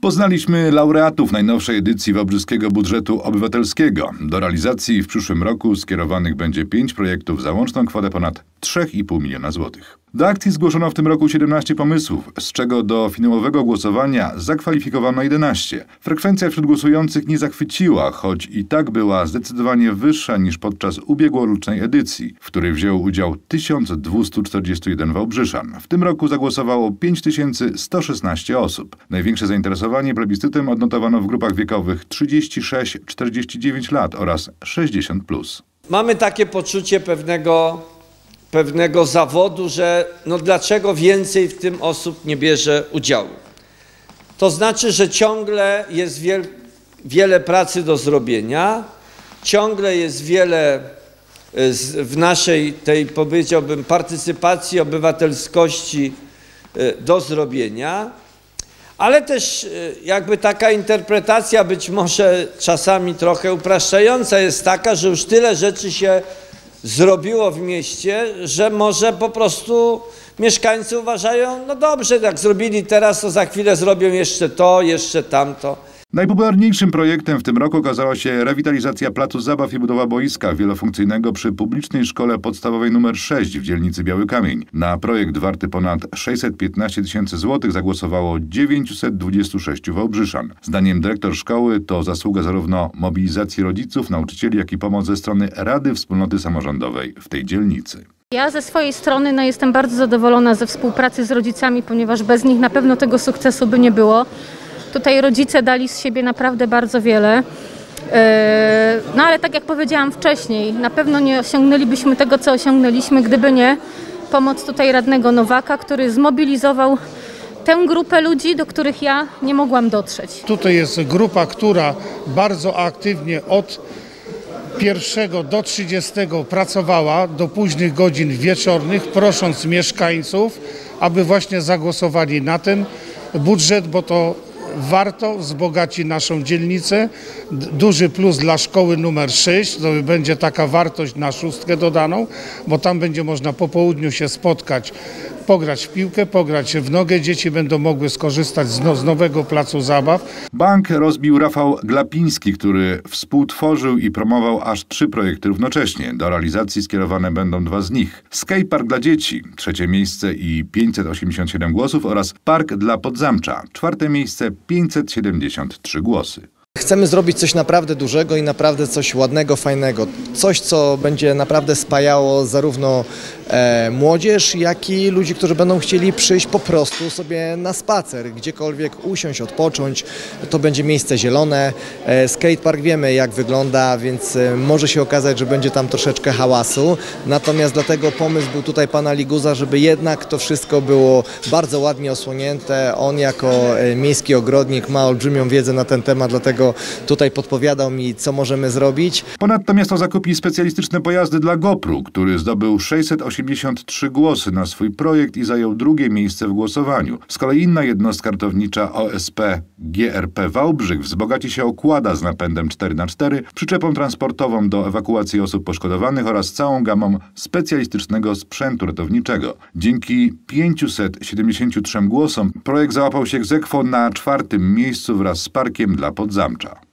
Poznaliśmy laureatów najnowszej edycji Wałbrzyskiego Budżetu Obywatelskiego. Do realizacji w przyszłym roku skierowanych będzie 5 projektów za łączną kwotę ponad 3,5 miliona złotych. Do akcji zgłoszono w tym roku 17 pomysłów, z czego do finałowego głosowania zakwalifikowano 11. Frekwencja wśród głosujących nie zachwyciła, choć i tak była zdecydowanie wyższa niż podczas ubiegłorocznej edycji, w której wzięło udział 1241 wałbrzyszan. W tym roku zagłosowało 5116 osób. Największe zainteresowanie plebiscytem odnotowano w grupach wiekowych 36-49 lat oraz 60+. Mamy takie poczucie pewnego zawodu, że dlaczego więcej w tym osób nie bierze udziału. To znaczy, że ciągle jest wiele pracy do zrobienia, ciągle jest wiele w naszej tej, powiedziałbym, partycypacji, obywatelskości do zrobienia, ale też jakby taka interpretacja być może czasami trochę upraszczająca jest taka, że już tyle rzeczy się zrobiło w mieście, że może po prostu mieszkańcy uważają, no dobrze, jak zrobili teraz, to za chwilę zrobią jeszcze to, jeszcze tamto. Najpopularniejszym projektem w tym roku okazała się rewitalizacja placu zabaw i budowa boiska wielofunkcyjnego przy publicznej szkole podstawowej nr 6 w dzielnicy Biały Kamień. Na projekt warty ponad 615 tysięcy złotych zagłosowało 926 wałbrzyszan. Zdaniem dyrektor szkoły to zasługa zarówno mobilizacji rodziców, nauczycieli, jak i pomoc ze strony Rady Wspólnoty Samorządowej w tej dzielnicy. Ja ze swojej strony jestem bardzo zadowolona ze współpracy z rodzicami, ponieważ bez nich na pewno tego sukcesu by nie było. Tutaj rodzice dali z siebie naprawdę bardzo wiele, ale tak jak powiedziałam wcześniej, na pewno nie osiągnęlibyśmy tego, co osiągnęliśmy, gdyby nie pomoc tutaj radnego Nowaka, który zmobilizował tę grupę ludzi, do których ja nie mogłam dotrzeć. Tutaj jest grupa, która bardzo aktywnie od 1 do 30 pracowała do późnych godzin wieczornych, prosząc mieszkańców, aby właśnie zagłosowali na ten budżet, bo to warto, wzbogaci naszą dzielnicę. Duży plus dla szkoły numer 6, to będzie taka wartość na 6 dodaną, bo tam będzie można po południu się spotkać, pograć w piłkę, pograć w nogę. Dzieci będą mogły skorzystać z nowego placu zabaw. Bank rozbił Rafał Glapiński, który współtworzył i promował aż 3 projekty równocześnie. Do realizacji skierowane będą 2 z nich. Skatepark dla dzieci, 3. miejsce i 587 głosów oraz Park dla Podzamcza, 4. miejsce, 573 głosy. Chcemy zrobić coś naprawdę dużego i naprawdę coś ładnego, fajnego. Coś, co będzie naprawdę spajało zarówno młodzież, jak i ludzi, którzy będą chcieli przyjść po prostu sobie na spacer, gdziekolwiek usiąść, odpocząć. To będzie miejsce zielone. Skatepark wiemy, jak wygląda, więc może się okazać, że będzie tam troszeczkę hałasu. Natomiast dlatego pomysł był tutaj pana Liguza, żeby jednak to wszystko było bardzo ładnie osłonięte. On jako miejski ogrodnik ma olbrzymią wiedzę na ten temat, dlatego tutaj podpowiadał mi, co możemy zrobić. Ponadto miasto zakupi specjalistyczne pojazdy dla GoPru, który zdobył 683 głosy na swój projekt i zajął 2. miejsce w głosowaniu. Z kolei inna jednostka ratownicza OSP GRP Wałbrzych wzbogaci się o quada z napędem 4x4, przyczepą transportową do ewakuacji osób poszkodowanych oraz całą gamą specjalistycznego sprzętu ratowniczego. Dzięki 573 głosom projekt załapał się ex aequo na 4. miejscu wraz z Parkiem dla Podzamcza.